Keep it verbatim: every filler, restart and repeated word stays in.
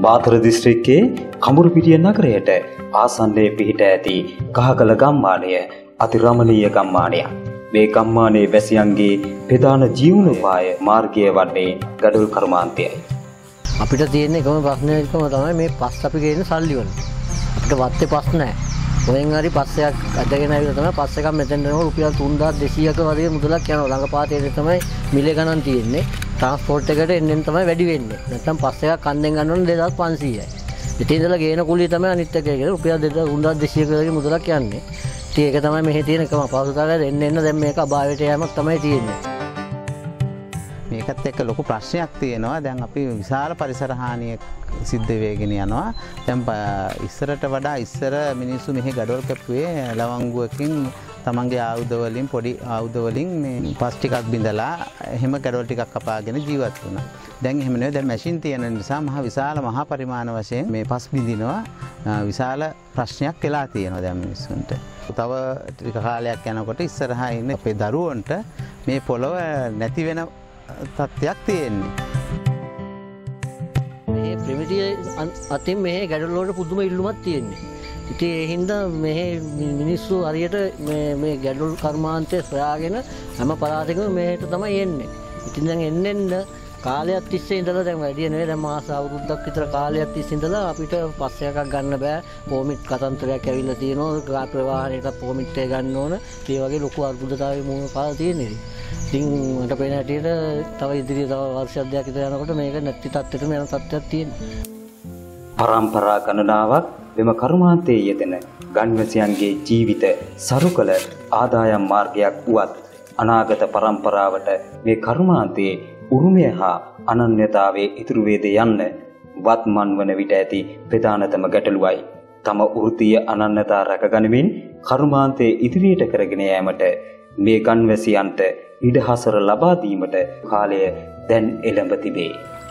බාතර දිස්ත්‍රික්කයේ කඹුරුපිටිය නගරයට ආසන්නයේ පිහිට ඇති කහකල ගම්මානය අති රමණීය ගම්මානයක්. මේ ගම්මානයේ වැසියන්ගේ ප්‍රධාන ජීවනෝපාය මාර්ගය වන්නේ ගඩොල් කර්මාන්තයයි. අපිට තියෙන එකම ප්‍රශ්නය තමයි මේ පස් අපි ගේන සල්ලි වල. අපිට වත්තේ පස් නැහැ. කොහෙන් හරි පස්සයක් අදගෙන ආවිලා තමයි පස් එකක් මෙතෙන් දෙනවා රුපියල් තුන්දාස් දෙසීයක වගේ මුදලක් යනවා. ළඟපාතේ තමයි මිලේ ගණන් තියෙන්නේ. ට්‍රාන්ස්පෝර්ට් එකට එන්නෙන් තමයි වැඩි වෙන්නේ. නැත්තම් පස් එකක් කන්දෙන් ගන්න ඕන දෙදාස් පන්සීයයි. ඉතින් ඉඳලා ගේන කුලිය තමයි අනිත් එක කියලා රුපියල් තුන්දාස් දෙසීයක වගේ මුදලක් යන්නේ. ඉතින් ඒක තමයි මෙහි තියෙන එකම අපහසුතාවය. එන්න එන්න දැන් මේක අභාවයට යෑමක් තමයි තියෙන්නේ. මේකත් එක්ක ලොකු ප්‍රශ්නයක් තියෙනවා. දැන් අපි විශාල පරිසර හානියක් සිද්ධ වෙගෙන යනවා. දැන් ඉස්සරට වඩා ඉස්සර මිනිස්සු මෙහි ගඩොල් කැපුවේ ලවංගුවකින් තමන්ගේ ආයුධ වලින් පොඩි ආයුධ වලින් මේ පස් ටිකක් බිඳලා එහෙම ගඩොල් ටිකක් කපාගෙන ජීවත් වුණා. දැන් එහෙම නෙවෙයි. දැන් මැෂින් තියෙන නිසා මහ විශාල මහා පරිමාණ වශයෙන් මේ පස් බිඳිනවා. විශාල ප්‍රශ්නයක් වෙලා තියෙනවා දැන් මිනිස්සුන්ට. තව ටික කාලයක් යනකොට ඉස්සරහා ඉන්න අපේ දරුවන්ට මේ පොළව නැති වෙන තත්ත්වයක් තියෙන්නේ. මේ ප්‍රමිතිය අතින් මේ ගැඩොල් වලට පුදුම ඉල්ලුමක් තියෙන්නේ. ඉතින් ඒ හින්දා මේ මිනිස්සු හරියට මේ මේ ගැඩොල් කර්මාන්තය සොයාගෙන හැම පළාතකම මේකට තමයි එන්නේ. ඉතින් දැන් එන්න එන්න කාලයක් තිස්සේ ඉඳලා දැන් වැඩි නෙවෙයි දැන් මාස අවුරුද්දක් විතර කාලයක් තිස්සේ ඉඳලා අපිට පස් එකක් ගන්න බෑ. පොමිට් කතන්තරයක් ඇවිල්ලා තියෙනවා. ගා ප්‍රවාහණයට පොමිට් එක ගන්න ඕන. ඒ වගේ ලොකු අර්බුදතාවයේ මුහුණ පාලා තියෙන්නේ. ඉතින් මට පේන හැටියට තව ඉදිරිය තව වර්ෂයක් දෙකක් විතර යනකොට මේක නැති තත්ත්වයටම යන තත්ත්වයක් තියෙනවා. පරම්පරා ගණනාවක් මෙම කර්මාන්තයේ යෙදෙන ගම්වැසියන්ගේ ජීවිත සරුකල ආදායම් මාර්ගයක් වුවත් අනාගත පරම්පරාවට මේ කර්මාන්තයේ උරුමය හා අනන්‍යතාවයේ ඉතුරු වේද යන්න වත්මන් වන විට ඇති ප්‍රධානතම ගැටලුවයි. තම වෘත්තීය අනන්‍යතා රැකගනිමින් කර්මාන්තයේ ඉදිරියට කරගෙන යාමට මේ ගම්වැසියන්ට ඉඩහසර ලබා දීමට කාලය දැන් එළඹ තිබේ.